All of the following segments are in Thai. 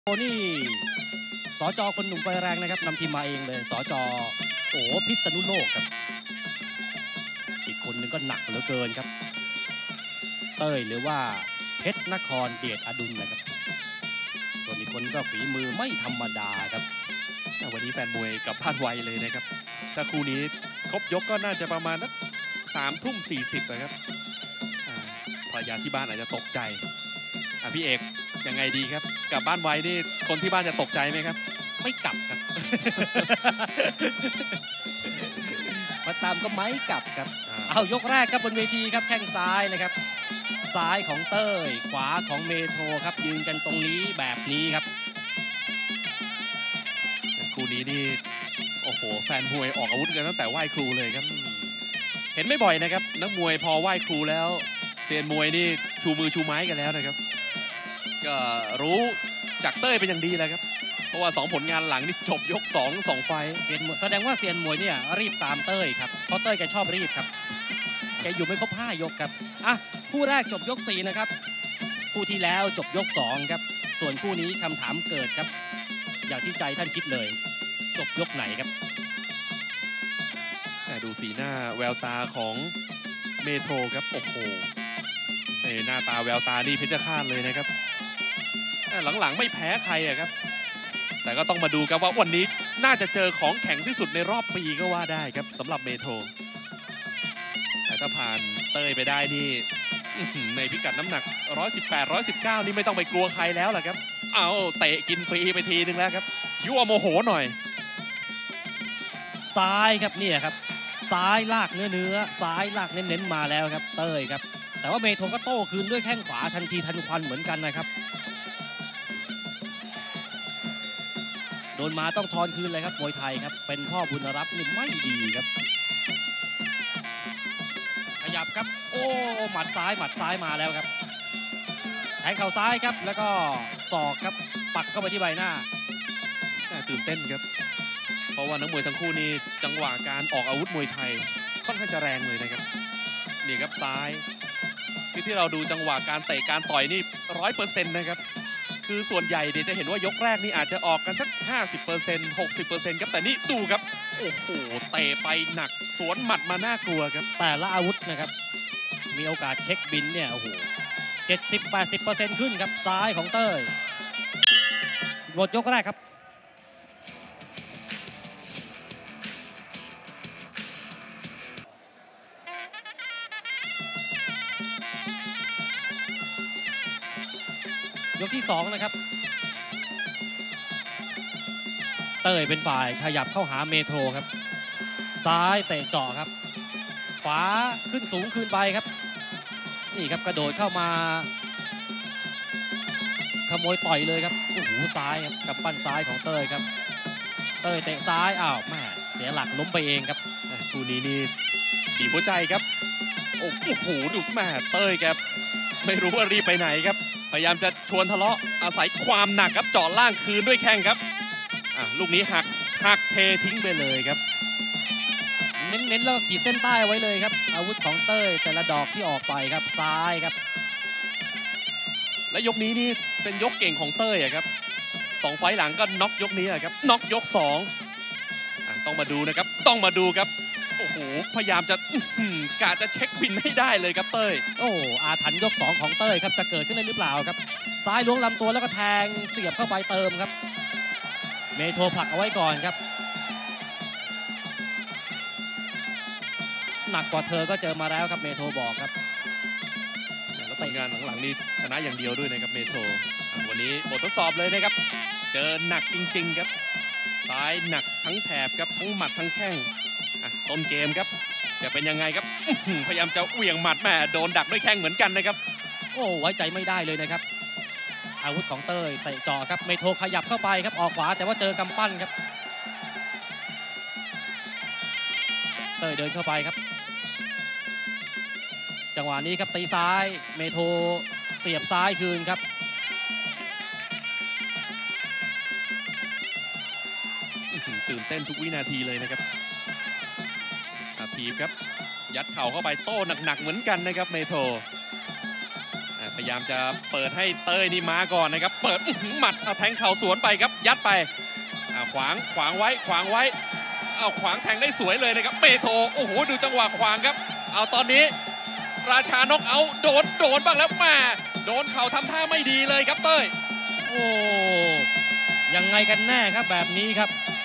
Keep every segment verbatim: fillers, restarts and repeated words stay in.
โอ้นี่สจคนหนุ่มไฟแรงนะครับนำทีมมาเองเลยสจโอ้พิษณุโลกครับอีกคนนึงก็หนักเหลือเกินครับเต้ยหรือว่าเพชรนครเดชอดุลนะครับส่วนอีกคนก็ฝีมือไม่ธรรมดาครับวันนี้แฟนมวยกลับบ้านไวเลยนะครับถ้าคู่นี้ครบยกก็น่าจะประมาณสักสามทุ่มสี่สิบนะครับภรรยาที่บ้านอาจจะตกใจอ่ะพี่เอกยังไงดีครับกลับบ้านไวนี่คนที่บ้านจะตกใจไหมครับไม่กลับครับ มาตามก็ไม่กลับครับเอายกแรกครับบนเวทีครับแข้งซ้ายนะครับซ้ายของเต้ยขวาของเมโทรครับยืนกันตรงนี้แบบนี้ครับคู่นี้นี่โอ้โหแฟนมวยออกอาวุธกันตั้งแต่ไหว้ครูเลยครับเห็นไม่บ่อยนะครับนักมวยพอไหว้ครูแล้วเซียนมวยนี่ชูมือชูไม้กันแล้วนะครับก็รู้จากเต้ยเป็นอย่างดีแล้วครับเพราะว่าสองผลงานหลังนี่จบยกสอง สองไฟเซียนแสดงว่าเซียนมวยเนี่ยรีบตามเต้ยครับเพราะเต้ยแกชอบรีบครับแกอยู่ไม่ครบห้ายกครับอ่ะคู่แรกจบยกสี่นะครับคู่ที่แล้วจบยกสองครับส่วนคู่นี้คำถามเกิดครับอย่างที่ใจท่านคิดเลยจบยกไหนครับดูสีหน้าแววตาของเมโทรครับโอ้โหหน้าตาแววตานี่เพชรฆาตเลยนะครับหลังๆไม่แพ้ใครอะครับแต่ก็ต้องมาดูครับว่าวันนี้น่าจะเจอของแข็งที่สุดในรอบปีก็ว่าได้ครับสำหรับเมโทรแต่ถ้าผ่านเต้ยไปได้นี่ในพิกัดน้ำหนักหนึ่งร้อยสิบแปด หนึ่งร้อยสิบเก้านี่ไม่ต้องไปกลัวใครแล้วล่ะครับเอาเตะกินฟรีไปทีนึงแล้วครับยั่วโมโหหน่อยซ้ายครับเนี่ยครับซ้ายลากเนื้อเนื้อซ้ายลากเน้นๆมาแล้วครับเต้ยครับแต่ว่าเมโทรก็โต้คืนด้วยแข้งขวาทันทีทันควันเหมือนกันนะครับโดนมาต้องทอนคืนเลยครับมวยไทยครับเป็นพ่อบุญรับนี่ไม่ดีครับขยับครับโอ้หมัดซ้ายหมัดซ้ายมาแล้วครับแทงเข่าซ้ายครับแล้วก็ศอกครับปักเข้าไปที่ใบหน้าตื่นเต้นครับเพราะว่านักมวยทั้งคู่นี้จังหวะการออกอาวุธมวยไทยค่อนข้างจะแรงเลยนะครับนี่ครับซ้ายคือที่เราดูจังหวะการเตะการต่อยนี่ร้อยเปอร์เซ็นต์นะครับคือส่วนใหญ่เดี๋ยวจะเห็นว่ายกแรกนี่อาจจะออกกันสักห้าสิบเปอร์เซ็นต์ หกสิบเปอร์เซ็นต์ครับแต่นี่ดูครับโอ้โหเตะไปหนักสวนหมัดมาน่ากลัวครับแต่ละอาวุธนะครับมีโอกาสเช็คบินเนี่ยโอ้โหเจ็ดสิบ แปดสิบเปอร์เซ็นต์ขึ้นครับซ้ายของเต้ยหมดยกแรกครับยกที่สองนะครับเต้ยเป็นฝ่ายขยับเข้าหาเมโทรครับซ้ายเตะเจาะครับขวาขึ้นสูงคืนไปครับนี่ครับกระโดดเข้ามาขโมยต่อยเลยครับโอ้โหซ้ายครับกับปั้นซ้ายของเต้ยครับเต้ยเตะซ้ายอ้าวแม่เสียหลักล้มไปเองครับคู่นี้นี่บีบหัวใจครับโอ้โหดูแม่เต้ยครับไม่รู้ว่ารีบไปไหนครับพยายามจะชวนทะเลาะอาศัยความหนักครับเจาะล่างคืนด้วยแข้งครับอ่ะลูกนี้หักหักเททิ้งไปเลยครับเน้นๆแล้วก็ขีดเส้นใต้ไว้เลยครับอาวุธของเต้ยแต่ละดอกที่ออกไปครับซ้ายครับและยกนี้นี่เป็นยกเก่งของเต้ยอะครับสองไฟหลังก็น็อกยกนี้อะครับน็อกยกสองอ่ะต้องมาดูนะครับต้องมาดูครับโอ้โหพยายามจะกะจะเช็คบินให้ได้เลยครับเต้ยโอ้อาถรรพ์ยกสองของเต้ยครับจะเกิดขึ้นได้หรือเปล่าครับซ้ายล้วงลำตัวแล้วก็แทงเสียบเข้าไปเติมครับเมโทรผลักเอาไว้ก่อนครับหนักกว่าเธอก็เจอมาแล้วครับเมโทรบอกครับแล้วผลงานหลังๆนี้ชนะอย่างเดียวด้วยนะครับเมโทรวันนี้บททดสอบเลยนะครับเจอหนักจริงๆครับซ้ายหนักทั้งแถบครับทั้งหมัดทั้งแข้งต้นเกมครับจะเป็นยังไงครับพยายามจะเหวี่ยงหมัดแม่โดนดักด้วยแข้งเหมือนกันนะครับโอ้ไว้ใจไม่ได้เลยนะครับอาวุธของเต้ยเตะจ่อครับเมโทรขยับเข้าไปครับออกขวาแต่ว่าเจอกำปั้นครับเต้ยเดินเข้าไปครับจังหวะนี้ครับตีซ้ายเมโทรเสียบซ้ายคืนครับตื่นเต้นทุกวินาทีเลยนะครับทีบครับยัดเข่าเข้าไปโต้หนักๆเหมือนกันนะครับเมโทรพพยายามจะเปิดให้เต้ยนี่มาก่อนนะครับเปิดหมัดเอาแทงเข่าสวนไปครับยัดไปขวางขวางไว้ขวางไว้เอาขวางแทงได้สวยเลยนะครับเมโทโอ้โหดูจังหวะขวางครับเอาตอนนี้ราชานกเอาโดนโดนบ้างแล้วมาโดนเข่าทำท่าไม่ดีเลยครับเต้ยโอ้ยังไงกันแน่ครับแบบนี้ครับ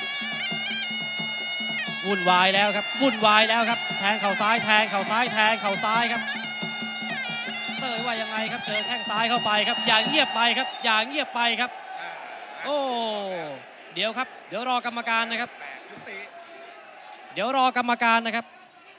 วุ่นวายแล้วครับวุ่นวายแล้วครับแทงเข่าซ้ายแทงเข่าซ้ายแทงเข่าซ้ายครับเต้ยว่ายังไงครับเจอแข้งซ้ายเข้าไปครับอย่าเงียบไปครับอย่าเงียบไปครับโอ้เดี๋ยวครับเดี๋ยวรอกรรมการนะครับเดี๋ยวรอกรรมการนะครับ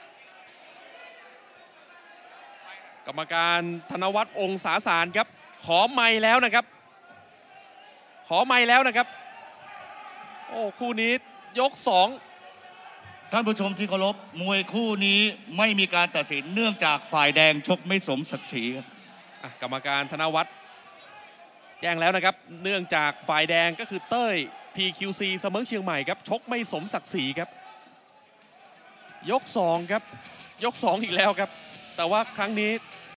กรรมการธนวัฒน์องศาสารครับขอไมค์แล้วนะครับขอไมค์แล้วนะครับโอ้คู่นี้ยกสองท่านผู้ชมที่เคารพมวยคู่นี้ไม่มีการตัดสินเนื่องจากฝ่ายแดงชกไม่สมศักดิ์ศรีครับกรรมการธนวัฒน์แจ้งแล้วนะครับเนื่องจากฝ่ายแดงก็คือเต้ย พี คิว ซี เสมอเชียงใหม่ครับชกไม่สมศักดิ์ศรีครับยกสองครับยกสองอีกแล้วครับแต่ว่าครั้งนี้